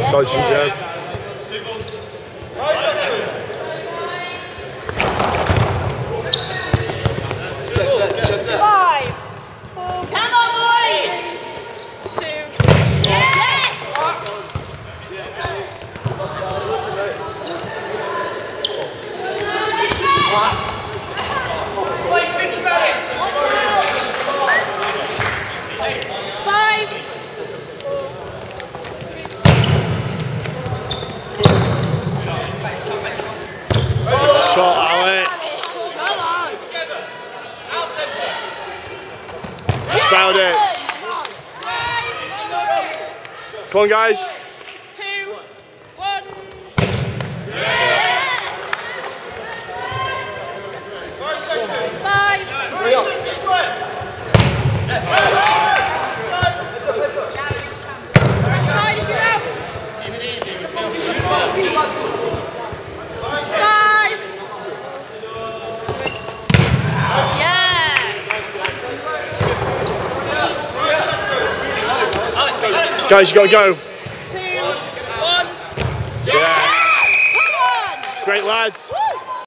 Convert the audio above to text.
Dodging Joe. Five, four, come on, boys! 2, yes! Boys, think about it. 5. Shot, Alex. Come on. Spelled it. Come on, guys. 2, 1. Five. Nice, you out. Keep it easy, we're still. 5. Yeah. Guys, you gotta go. 2, 1. Yeah. Come on. Great lads. Woo!